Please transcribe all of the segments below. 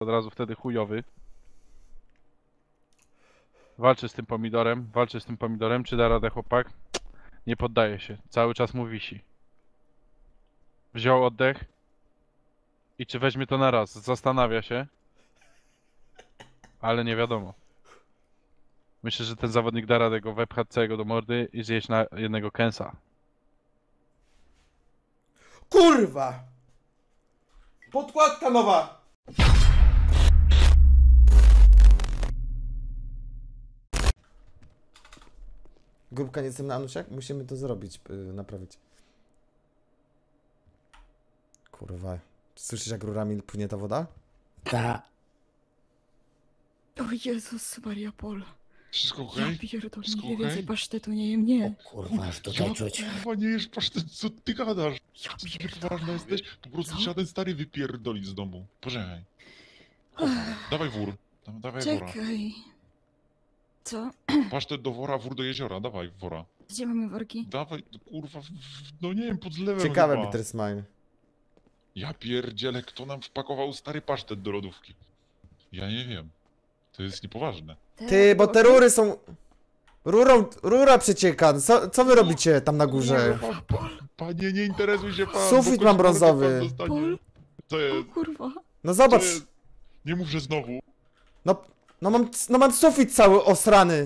od razu wtedy chujowy. Walczy z tym pomidorem, czy da radę chłopak? Nie poddaje się, cały czas mu wisi. Wziął oddech. I czy weźmie to na raz? Zastanawia się. Ale nie wiadomo. Myślę, że ten zawodnik da radę go wepchać całego do mordy i zjeść na jednego kęsa. Kurwa! Podkładka nowa! Grupka nie jestem na Anusiak? Musimy to zrobić, naprawić. Kurwa. Słyszysz, jak rurami płynie ta woda? Ta. O Jezus Maria Pol. Wszystko Ja okej? pierdolę, Wszystko nie okej? więcej pasztetu nie jem, nie. O kurwa, aż tutaj czuć. Kurwa, nie jesz pasztet, co ty gadasz? Ja Co ty pierdolę. poważna jesteś? To po prostu Co? trzeba ten stary wypierdolić z domu. Poczekaj. Dawaj wór. Dawaj wora. Czekaj. Co? Pasztet do wora, wór do jeziora. Dawaj wora. Gdzie mamy worki? Dawaj, kurwa, no nie wiem, pod zlewem Ciekawe, chyba. Bitter Smile. Ja pierdzielę, kto nam wpakował stary pasztet do lodówki? Ja nie wiem. To jest niepoważne. Ty, bo te rury są... Rura przecieka. Co wy robicie tam na górze? Panie, nie interesuj się pan. Sufit bo mam kogoś brązowy. pan dostanie. Pol? To O jest, kurwa. No to zobacz. jest... Nie mów, że znowu. No mam sufit cały osrany.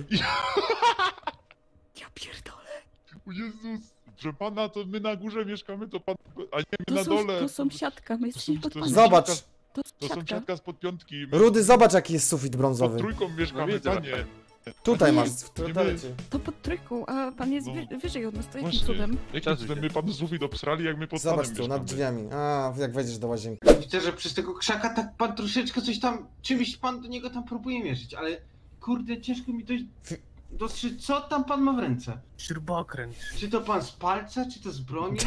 Ja pierdolę. O Jezus, że pana to my na górze mieszkamy, to pan... A nie, my To, na dole. to sąsiadka, my jesteśmy pod panem. Zobacz. To To sąsiadka. sąsiadka spod piątki. Rudy, zobacz, jaki jest sufit Pod brązowy. trójką mieszkamy, widzę. panie. Tutaj Nie, masz. nie toalecie. To pod trójką, a pan jest No. wyżej od nas, to jakim Właśnie. cudem? Jakim Czas cudem idzie. my pan sufit obsrali, jak my pod Zobacz panem tu, nad mieszkamy? drzwiami. A, jak wejdziesz do łazienki. Widzę, że przez tego krzaka tak pan troszeczkę coś tam, czymś pan do niego tam próbuje mierzyć, ale kurde, ciężko mi dostrzec, co tam pan ma w ręce? Śrubokręt. Czy to pan z palca, czy to z broni?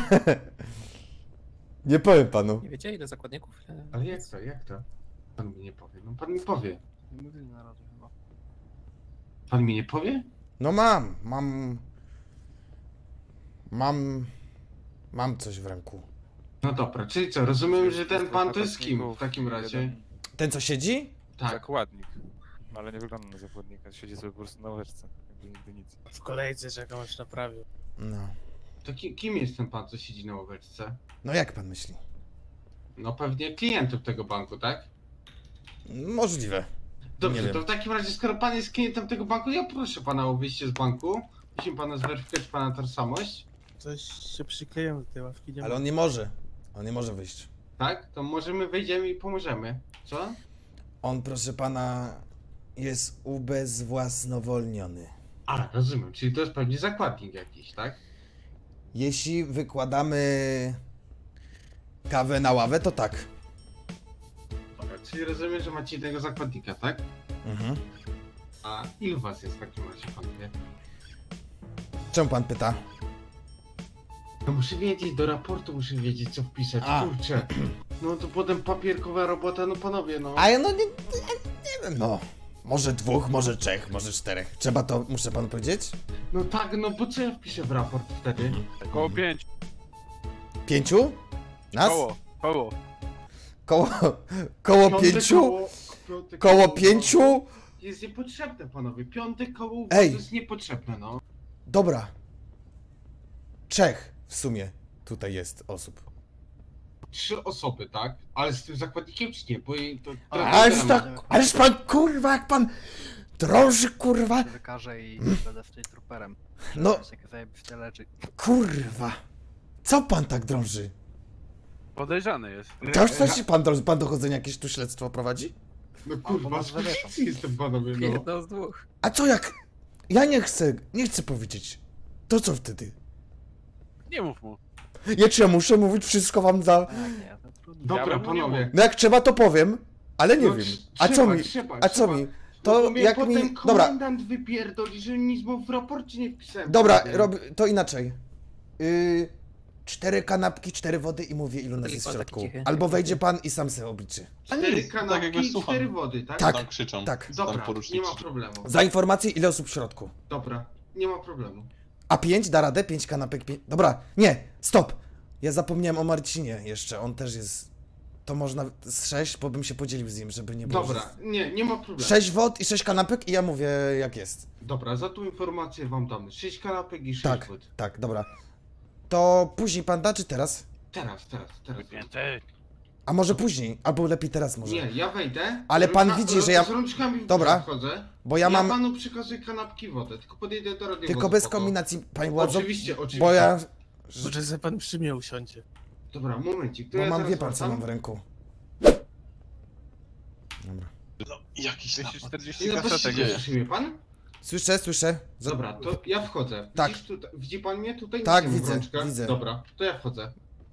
Nie powiem panu. Nie wiecie ile zakładników? Ale jak to? Pan mi nie powie, no pan mi powie. Nie mówili na razie chyba. Pan mi nie powie? No mam coś w ręku. No dobra, czyli co, rozumiem, że ten pan to jest kim w takim razie? Ten, co siedzi? Tak. Zakładnik. Ale nie wygląda na zakładnika, siedzi sobie po prostu na łyżce. Jakby nigdy nic. W kolejce czekałeś naprawił. No. To kim jest ten pan, co siedzi na ławeczce? No jak pan myśli? No pewnie klientem tego banku, tak? Możliwe. Dobrze, Nie to wiem. w takim razie, skoro pan jest klientem tego banku, ja proszę pana o wyjście z banku. Musimy pana zweryfikować pana tożsamość. Coś się przykleją do tej ławki, nie Ale ma. on nie może. On nie może wyjść. Tak? To możemy, wejdziemy i pomożemy. Co? On, proszę pana, jest ubezwłasnowolniony. A, rozumiem, czyli to jest pewnie zakładnik jakiś, tak? Jeśli wykładamy kawę na ławę, to tak. Dobra, czyli rozumiem, że macie jednego zakładnika, tak? Mhm. A ilu was jest w takim razie, panowie? Czemu pan pyta? No muszę wiedzieć, do raportu muszę wiedzieć, co wpisać, A. kurczę. No to potem papierkowa robota, no panowie, no. A ja no nie wiem, no. Może dwóch, może trzech, może czterech. Trzeba to, muszę panu powiedzieć? No tak, no bo co ja wpiszę w raport wtedy? Koło 5. 5? Nas? Koło. Koło Piąte 5? piąte Koło 5? Jest niepotrzebne, panowie. Piąte koło Ej. jest niepotrzebne, no. Dobra. Trzech w sumie tutaj jest osób. 3 osoby, tak? Ale z tym zakładnikiem czy nie? Bo to Ależ tak, ależ pan kurwa, jak pan drąży kurwa. Wykażę i będę w tej trooperem. No. Jak zajebiste leczy. Kurwa. Co pan tak drąży? Podejrzany jest. To już coś pan drąży, pan dochodzenia jakieś tu śledztwo prowadzi? No kurwa, z policji jestem, panowie, no. Jedno z dwóch. A co jak? Ja nie chcę powiedzieć. To co wtedy? Nie mów mu. Ja czy ja muszę mówić wszystko wam za... Tak, nie, to trudno. Dobra, Ja bym nie panowie. No jak trzeba to powiem, ale nie No, wiem. A co mi? A co mi? To No, mnie jak potem mi... Dobra, komendant wypierdoli, że nic mu w raporcie nie wpisałem. dobra, panowie. to inaczej. 4 kanapki, 4 wody i mówię ilu nas jest w środku. Albo wejdzie pan i sam sobie obliczy. 4 kanapki i 4 wody, tak? Tak, Tak krzyczą. tak. Dobra, nie porucznik ma krzyczy. problemu. Za informację ile osób w środku. Dobra, nie ma problemu. A 5 da radę? 5 kanapek, 5... Dobra, nie, stop. Ja zapomniałem o Marcinie jeszcze, on też jest... to można z 6, bo bym się podzielił z nim, żeby nie było. Dobra, nie ma problemu. 6 wod i 6 kanapek i ja mówię jak jest. Dobra, za tą informację wam damy 6 kanapek i 6 Tak, wód. tak, dobra. To później pan da, czy teraz? Teraz. Więcej. A może później, albo lepiej teraz może. Nie, ja wejdę. Ale pan widzi, że ja- Z rączkami w Dobra. górę wchodzę. Bo ja mam... panu przekazuję kanapki i wodę, tylko podejdę do radiowozu. Tylko bez spoko. kombinacji, panie władzo. Oczywiście. Bo ja... Może sobie pan przy mnie usiądzie. Dobra, momencik. To Bo ja mam, zaraz wie pan co wracam. mam w ręku. Dobra. Jakiś 240 Nie, no kasetek właściwie jest. słyszy mnie pan? Słyszę. Dobra, to ja wchodzę. Tak. Widzisz tutaj, widzi pan mnie tutaj? Tak, Nic nie mam w widzę, rączkach. widzę. Dobra, to ja wchodzę.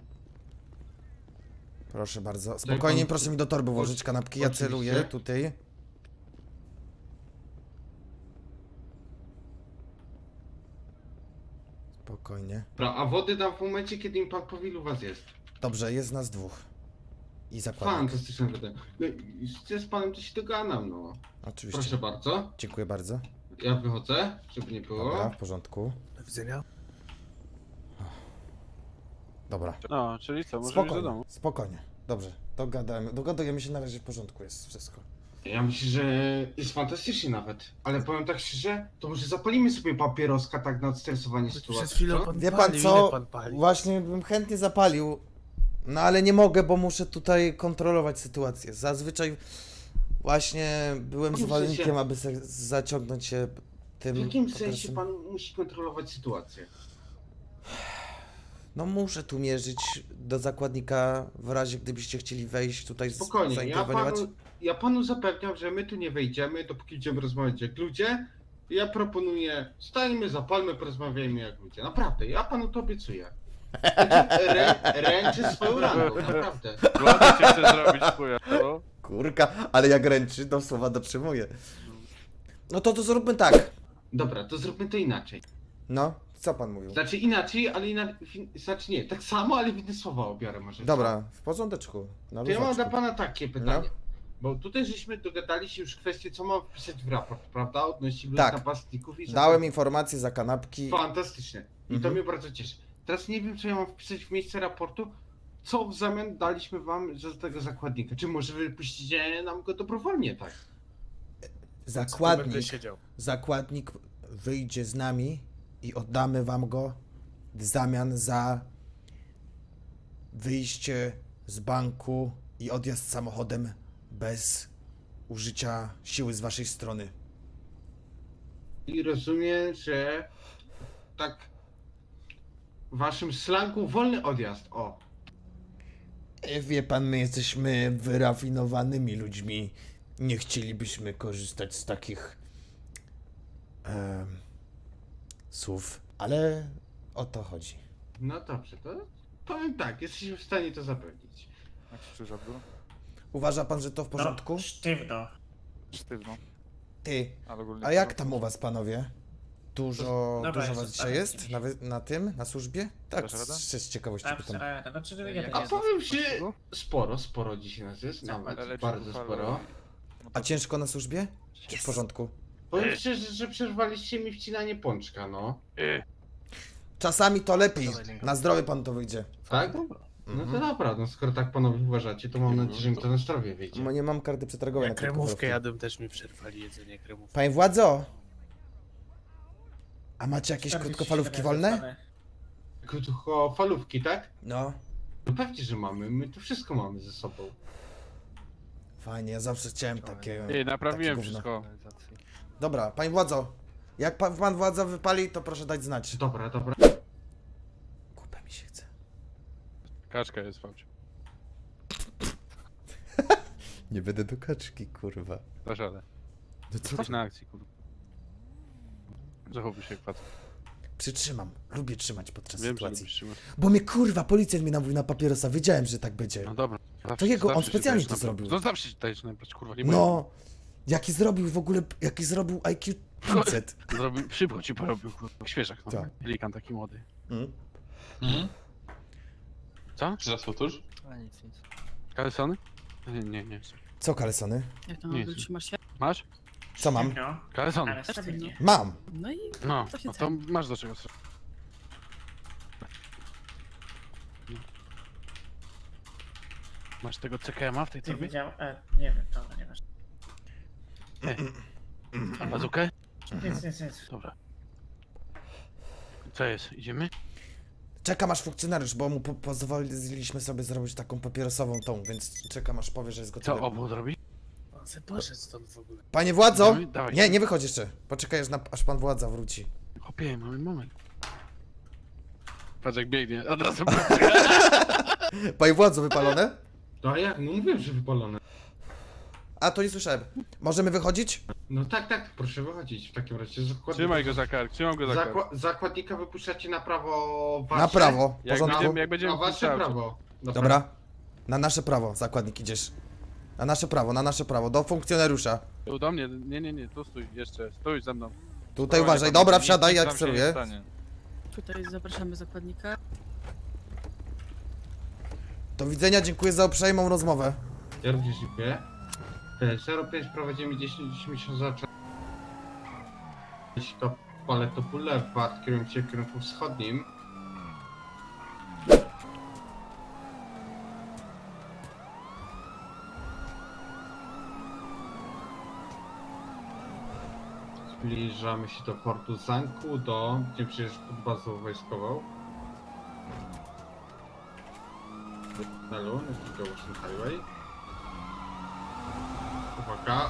Proszę bardzo. Spokojnie, pan- proszę mi do torby włożyć kanapki, ja Oczywiście. celuję tutaj. Spokojnie. Dobra, a wody dam w momencie, kiedy mi pan powie, ilu was jest. Dobrze, jest nas dwóch. I zakładnik. Fantastyczne wodę. No i z panem to się dogadam, no. Oczywiście. Proszę bardzo. Dziękuję bardzo. Ja wychodzę, żeby nie było. Dobra, w porządku. Do widzenia. Dobra. No, czyli co, możemy iść do Spokojnie, domu. spokojnie. Dobrze, dogadujemy się, na razie w porządku jest wszystko. Ja myślę, że jest fantastycznie nawet. Ale powiem tak szczerze, to może zapalimy sobie papieroska tak na odstresowanie Przed sytuacji, chwilą co? pan Wie pan palił, co? ile pan pali? Właśnie bym chętnie zapalił, no ale nie mogę, bo muszę tutaj kontrolować sytuację. Zazwyczaj właśnie byłem W jakim zwolennikiem, sensie? aby zaciągnąć się tym W jakim sensie okresem. pan musi kontrolować sytuację? No muszę tu mierzyć do zakładnika w razie gdybyście chcieli wejść tutaj Spokojnie, zainterweniować. ja panu zapewniam, że my tu nie wejdziemy, dopóki będziemy rozmawiać jak ludzie. Ja proponuję, stańmy, zapalmy, porozmawiajmy jak ludzie. Naprawdę, ja panu to obiecuję. Ręczę swoją rangą, naprawdę. Ładnie się chce zrobić chuja, no. Kurka, ale jak ręczy, to słowa dotrzymuje. No to zróbmy tak. Dobra, to zróbmy to inaczej. No, co pan mówił? Znaczy inaczej, ale znaczy nie, tak samo, ale w inne słowa obiorę może. Dobra, w porządeczku. Na To ja mam dla luzaczku. pana takie pytanie. No. Bo tutaj żeśmy dogadali się już kwestię, co mam wpisać w raport, prawda? Odnośnie Tak. napastników i Dałem informacje za kanapki. Fantastycznie. I to Mhm. mnie bardzo cieszy. Teraz nie wiem, co ja mam wpisać w miejsce raportu. Co w zamian daliśmy wam za tego zakładnika? Czy może wypuścicie nam go dobrowolnie, tak? Będę siedział. Zakładnik wyjdzie z nami i oddamy wam go w zamian za wyjście z banku i odjazd samochodem bez użycia siły z waszej strony. I rozumiem, że tak w waszym slangu wolny odjazd, o. Wie pan, my jesteśmy wyrafinowanymi ludźmi. Nie chcielibyśmy korzystać z takich słów, ale o to chodzi. No dobrze, to powiem tak, jesteśmy w stanie to zapewnić. Jak się czujesz, Abdul? Uważa pan, że to w porządku? No, sztywno. Sztywno. Ty, Ale ogólnie a w jak porządku. tam u was, panowie? Dużo Dobra, was jest, dzisiaj tak, jest? jest. Na tym? Na służbie? Tak, Dasz radę? z ciekawości Tam pytam. znaczy, ja A to A jest powiem dosyć ci, mocno. sporo dzisiaj nas jest, nawet Ale bardzo ci sporo. No A to ciężko na służbie? W porządku. Powiem szczerze, że przerwaliście mi wcinanie pączka, no. Czasami to lepiej. Dawaj, Lingo. Na zdrowie pan to wyjdzie. Tak? No to dobra, no skoro tak panowie uważacie, to mam nadzieję, że mi to na zdrowie wyjdzie. Bo nie mam karty przetargowej Ja na kremówkę krótkofalówki. jadłem, też mi przerwali jedzenie kremówki. Panie władzo! A macie jakieś 47 krótkofalówki wolne? dostanę. Krótkofalówki, tak? No. No pewnie, że mamy, my to wszystko mamy ze sobą. Fajnie, ja zawsze chciałem takie... Ej, naprawiłem takie gówno. wszystko. Dobra, panie władzo. Jak pan władza wypali, to proszę dać znać. Dobra, dobra. Kupę mi się chce. Kaczka jest w aucie. Nie będę do kaczki, kurwa. Dasz radę. No co? Jesteś na akcji, kurwa. Zachowuj się jak facet. Przytrzymam. Lubię trzymać podczas Wiem, że sytuacji. lubisz trzymać. Bo mnie kurwa, policjant mnie namówił na papierosa. Wiedziałem, że tak będzie. No dobra. jego, on zawsze się specjalnie dajesz to nabrać. zrobił. No zawsze się dajesz nabrać, kurwa, nie boję. No. Jaki zrobił w ogóle, jaki zrobił IQ 500. Zrobił, szybko ci porobił, kurwa, świeżak, no. Co? Pelikan taki młody. Mhm. Co? Jeszcze raz powtórz? A nic, nic. Kalesony? Nie. Co kalesony? Jak Nie, tam trzymasz się? Masz? Co mam? No, Kalesony. ale stabilnie. Mam. No i No, to się no to masz do czego sobie. Masz tego CKM-a w tej Nie torbie? wiedziałem, nie wiem, dobra, nie masz. A bazukę? Nic. Dobra. Co jest? Idziemy? Czekam aż funkcjonariusz, bo mu pozwoliliśmy sobie zrobić taką papierosową tą, więc czekam aż powie, że jest gotowy. Co obwód robi? On se poszedł stąd w ogóle. Panie władzo! Idziemy? Dawaj. Nie wychodź jeszcze. Poczekaj aż pan władza wróci. Chłopie, mamy moment. Patrz jak biegnie, od razu Panie władzo, wypalone? No a jak? No mówiłem, że wypalone. A, to nie słyszałem. Możemy wychodzić? No tak, proszę wychodzić w takim razie. Trzymaj go za kark, trzymam go za kark. Zakładnika wypuszczacie na prawo wasze? Na prawo. W Jak porządku? będziemy Na wasze wpuszczać. prawo. Dobra. Na nasze prawo, zakładnik idziesz. Na nasze prawo, do funkcjonariusza. Tu do mnie, nie, tu stój, jeszcze, stój ze mną. Tutaj uważaj, dobra, wsiadaj, jak celuję. Tutaj zapraszamy zakładnika. Do widzenia, dziękuję za uprzejmą rozmowę. Ja również dziękuję. 05 prowadzimy 10 zacząć. To Paleto Boulevard, kierując się w kierunku wschodnim. Zbliżamy się do portu Zanku, gdzie przyjeżdżasz pod bazą wojskową. W tunelu, do Ocean Highway. Uwaga.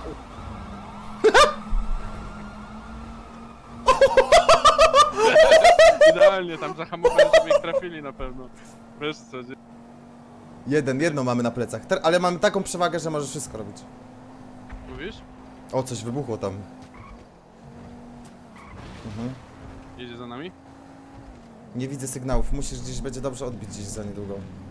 Idealnie, tam zahamowałem, żeby ich trafili na pewno. Wiesz co, Jedno mamy na plecach, ale mamy taką przewagę, że możesz wszystko robić. mówisz? O, coś wybuchło tam. Jedzie za nami? Nie widzę sygnałów, musisz gdzieś, będzie dobrze odbić gdzieś za niedługo.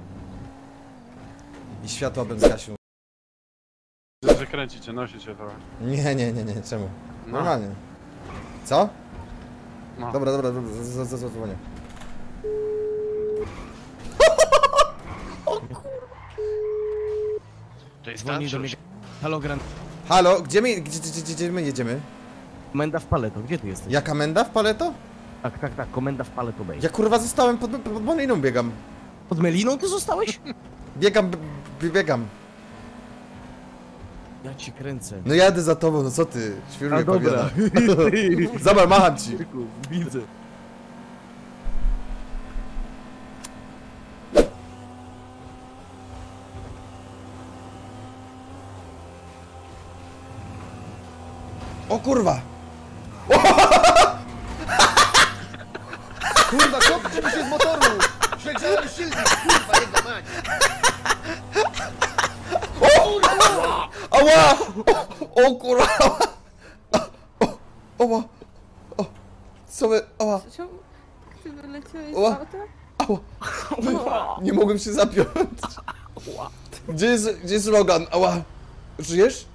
I światła bym zgasił. Że kręci cię, nosi cię trochę. Nie, czemu? No. Normalnie. Co? No. Dobra, zadzwonię. To jest Dzwoni do mnie. Halo, Grand. Halo, gdzie my jedziemy? Komenda w Paleto, gdzie ty jesteś? Jaka menda w Paleto? Tak, komenda w Paleto Bay. Ja kurwa zostałem pod Meliną biegam. Pod Meliną ty zostałeś? Biegam. Ja ci kręcę. No jadę za tobą, no co ty? Świruję A dobra. pawiana. Zobacz, macham ci. Widzę. O kurwa! Kurwa, kopcie mi się z motoru! Przegrzałem silnik, kurwa, jego mać! O kurwa! Ała! O kurwa! Ała! Co wy... Ała! Czemu ty wyleciałeś z Ła. auta? Ała! Nie mogłem się zapiąć. Gdzie jest Logan? Ała! Żyjesz?